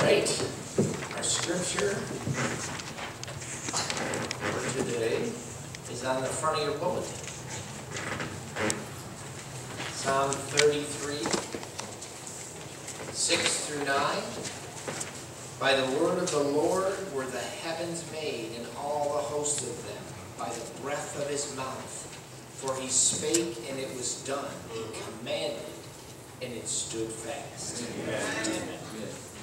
right, our scripture for today is on the front of your bulletin. Psalm 33, 6 through 9. By the word of the Lord were the heavens made, and all the host of them, by the breath of his mouth. For he spake, and it was done. He commanded, and it stood fast. Amen. Amen.